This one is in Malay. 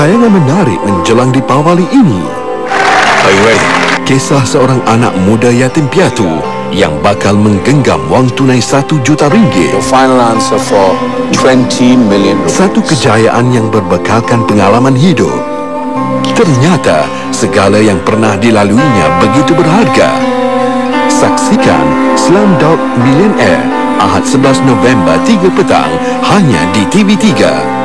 Tayangan menarik menjelang Deepawali ini. Are you ready? Kisah seorang anak muda yatim piatu yang bakal menggenggam wang tunai RM1 juta. Your final answer for 20 million rupees. Satu kejayaan yang berbekalkan pengalaman hidup. Ternyata segala yang pernah dilaluinya begitu berharga. Saksikan Slumdog Millionaire Ahad 11 November 3 petang hanya di TV3.